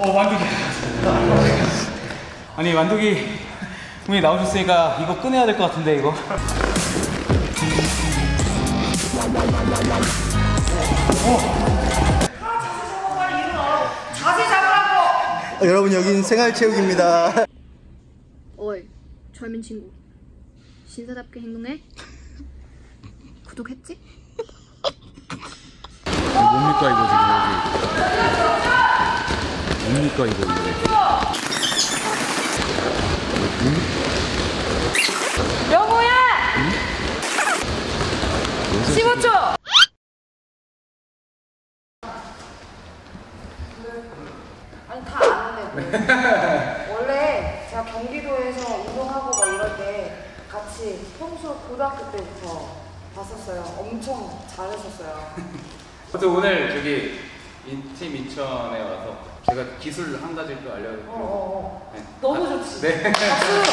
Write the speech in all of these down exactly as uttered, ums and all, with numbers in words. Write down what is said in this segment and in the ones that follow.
어, 만두기. 아니, 만두기 분이 나오셨으니까 이거 꺼내야 될 것 같은데, 이거. 어. 자세 잡으라고! 여러분, 여긴 생활체육입니다. 어이, 젊은 친구. 신사답게 행동해. 구독했지? 뭡니까 이거 지금 여기 뭡니까 이거 이거 영호야! 응? 십오 초! 아니 다 아는데 뭐. 원래 제가 경기도에서 운동하고 막 이럴 때 같이 평소 고등학교 때부터 봤었어요. 엄청 잘했었어요. 아무튼 오늘 저기 팀 인천에 와서 제가 기술 한 가지를 또 알려드리고 어, 어, 어. 네. 너무 아, 좋지. 네. 박수!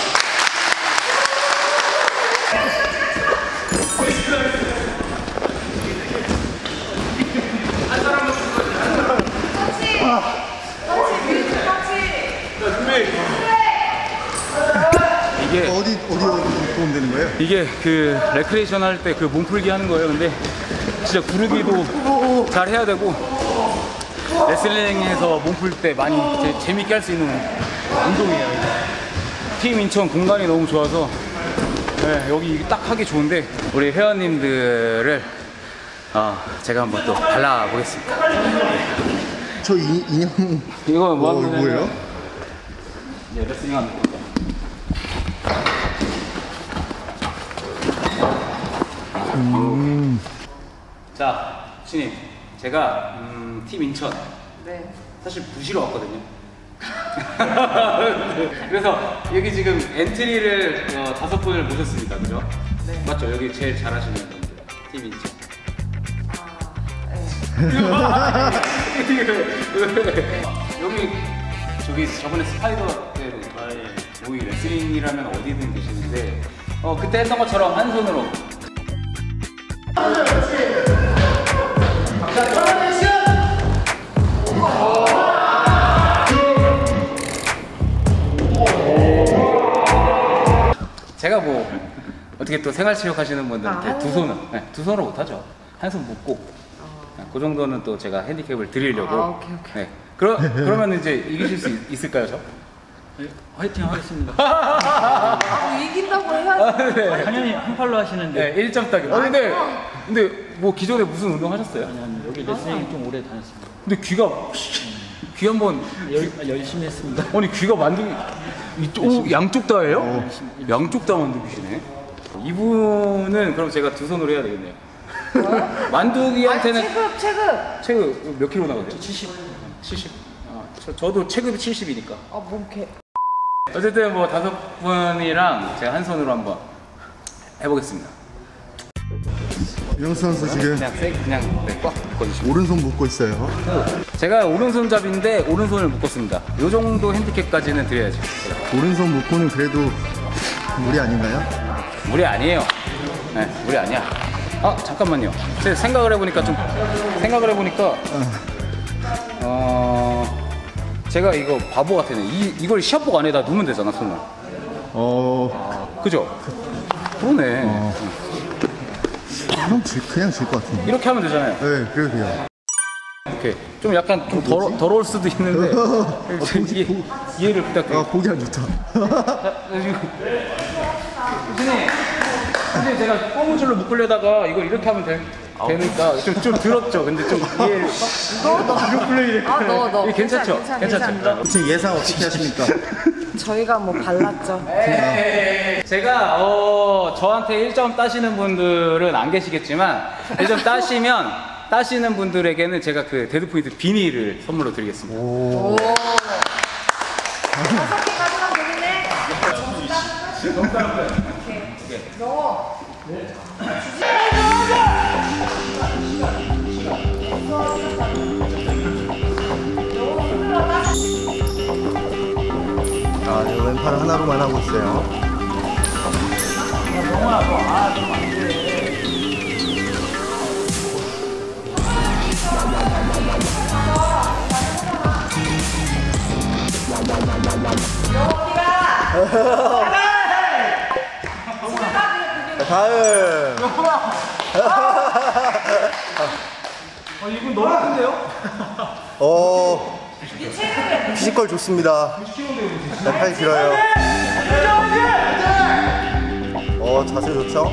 한 사람만 같이! 같이! 뮤직 같이! 자, 준비! 이게 어디, 어디 도움되는 거예요? 이게 그 레크레이션 할 때 그 몸풀기 하는 거예요. 근데 진짜 구르기도 잘 해야 되고 레슬링에서 몸풀 때 많이 제, 재밌게 할 수 있는 운동이에요. 팀 인천 공간이 너무 좋아서 네, 여기 딱 하기 좋은데 우리 회원님들을 어, 제가 한번 또 발라보겠습니다. 저 이, 인형. 이거 뭐 어, 하는 뭐예요? 이제 레슬링 하는 거. 음. 자, 신님, 제가 음, 팀 인천 네. 사실 부시러 왔거든요. 그래서 여기 지금 엔트리를 어, 다섯 분을 모셨습니다, 그죠? 네. 맞죠? 여기 제일 잘하시는 분들, 팀 인천. 아, 네. 여기 저기 저번에 스파이더 때 모이 레슬링이라면 어디든 계시는데 어 그때 했던 것처럼 한 손으로. 제가 뭐 어떻게 또 생활체육 하시는 분들한테 아, 두 손은 네, 두 손으로 못하죠. 한 손 묶고 네, 그 정도는 또 제가 핸디캡을 드리려고. 아, 오케이, 오케이. 네. 그러 그러면 이제 이기실 수 있, 있을까요, 저? 네, 화이팅 하겠습니다. 아, 이긴다고 해야지. 아, 네. 당연히 한 팔로 하시는데. 네, 일 점 따기. 아, 근데 근데 뭐 기존에 무슨 운동 하셨어요? 아니, 아니, 여기 레슬링 좀 오래 다녔습니다. 근데 귀가 귀 한번 열, 열심히 했습니다. 아니 귀가 만두기 이쪽 오, 양쪽 다예요? 양쪽 다 만두기시네. 이분은 그럼 제가 두 손으로 해야 되겠네요. 만두기한테는 아니, 체급, 체급. 체급 몇 킬로 나가세요? 칠십. 칠십. 아, 저, 저도 체급이 칠십이니까. 아, 몸 개. 어쨌든 뭐 다섯 분이랑 제가 한 손으로 한번 해보겠습니다. 윤영수 선수 지금 그냥 세, 그냥 네, 꽉 묶어주시면. 오른손 묶고 있어요. 제가 오른손잡이인데 오른손을 묶었습니다. 이 정도 핸디캡까지는 드려야죠. 오른손 묶고는 그래도 무리 아닌가요? 무리 아니에요. 네, 무리 아니야. 아, 잠깐만요. 제가 생각을 해보니까 좀 생각을 해보니까 어 제가 이거 바보 같아요. 이 이걸 시합복 안에다 넣으면 되잖아, 손을. 어, 아, 그죠? 그러네. 어. 그냥 질, 그냥 질 것 같은데. 이렇게 하면 되잖아요. 네, 그래도 돼요. 이렇게 좀 약간 좀 더러, 더러울 수도 있는데 이해, 이해를 부탁드려요. 아, 보기 안 좋다. 선생님, 선생님 제가 고무줄로 묶으려다가 이걸 이렇게 하면 되, 되니까 좀, 좀 들었죠. 근데 좀 이해. 너, 너. 아, 너, 너. 이게 괜찮죠? 괜찮아, 괜찮죠? 괜찮아. 지금 예상 어떻게 하십니까? 저희가 뭐 발랐죠. 에이, 제가 어, 저한테 일 점 따시는 분들은 안 계시겠지만 일 점 따시면 따시는 분들에게는 제가 그 데드포인트 비닐을 선물로 드리겠습니다. 오. 오. 다섯 개까지만 되겠네. 너무 따는 거예요. 오케이. 너. 아, 네, 왼팔 하나로만 하고 있어요. 영호야, 너, 아, 좀 안 돼. 다음. 어, 이분 너무 큰데요? 어, 피지컬 좋습니다. 네, 팔 길어요. 어, 자세 좋죠?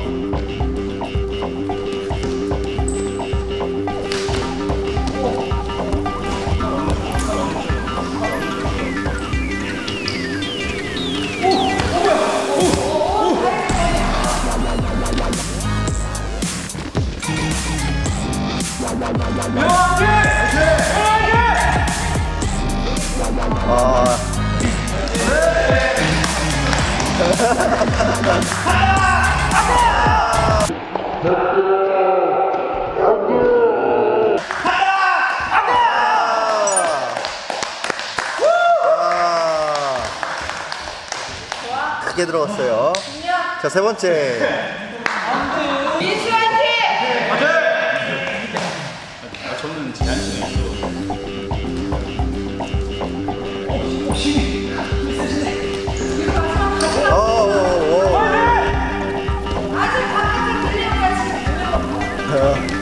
아. 크게 들어갔어요. 자, 세 번째. 민수 화이팅! 저는 제한시간이 어, 어, 어. 아직 바깥에 들리는 거야 지금.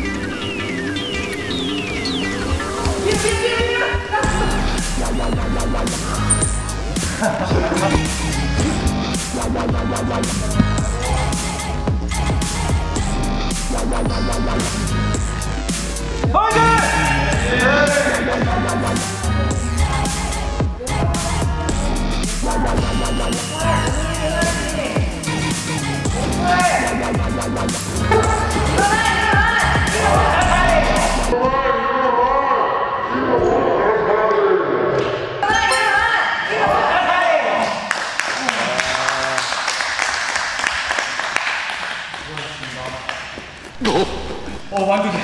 어, 만두기.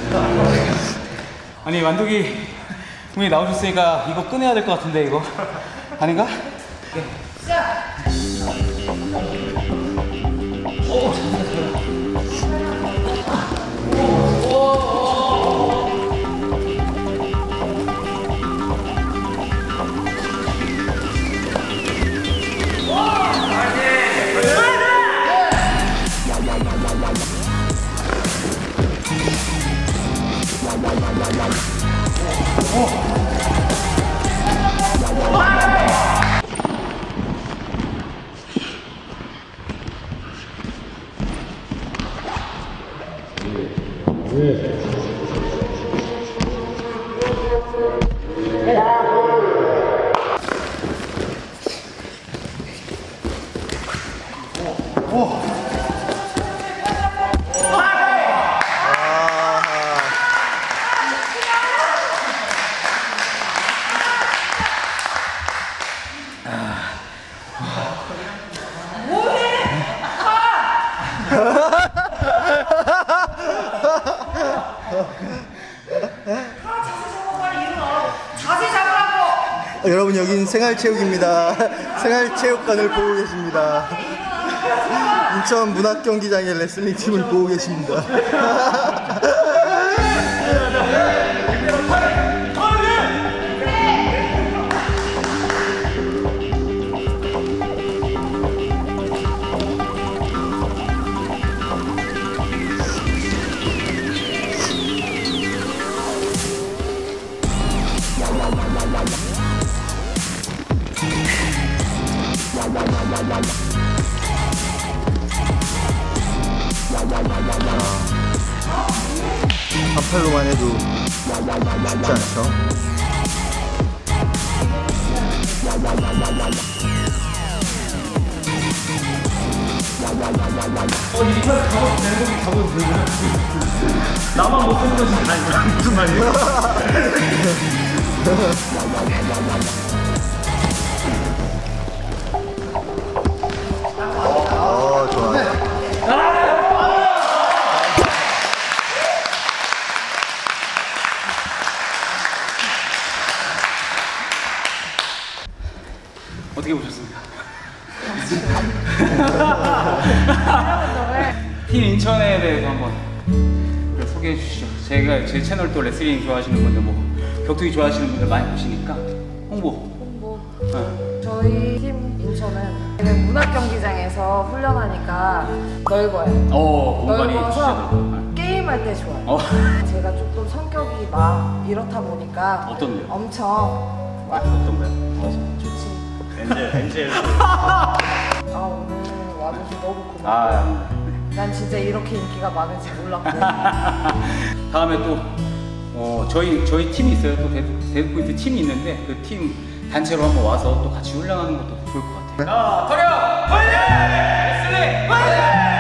아니, 만두기 분이 나오셨으니까 이거 꺼내야 될 것 같은데, 이거. 아닌가? 네. 자세 잡으라고! 어, 여러분, 여긴 생활체육입니다. 생활체육관을 보고 계십니다. 인천 문학경기장의 레슬링 팀을 보고 계십니다. 한팔로만 해도 쉽지 않죠. 어, 이빨 잡아도 되는 거지, 잡아도 되는 거지. 나만 못하는 거지. 아니, 무슨 말이야? 어, 좋아요. 어떻게 보셨습니까? 팀 인천에 대해서 한번 소개해 주시죠. 제가 제 채널 또 레슬링 좋아하시는 분들, 뭐 격투기 좋아하시는 분들 많이 보시니까 홍보. 홍보. 네. 저희 팀 포지션은 저는 문학 경기장에서 훈련하니까 넓어요. 어, 공간이 진짜 넓어서 넓어. 게임할 때 좋아요. 어. 제가 조금 성격이 막 이렇다 보니까 어떤데요? 엄청 와, 어떤 거요? 좋지. 엔젤, 엔젤. 아 오늘 와줘서 너무 고마워. 아, 난 진짜 이렇게 인기가 많은지 몰랐고. 다음에 또 어, 저희 저희 팀이 있어요. 또 데드, 데드포인트 팀이 있는데 그 팀 단체로 한번 와서 또 같이 훈련하는 것도 좋을 것 같아요. 자, 터령! 화이팅! 레슬링! 화이팅!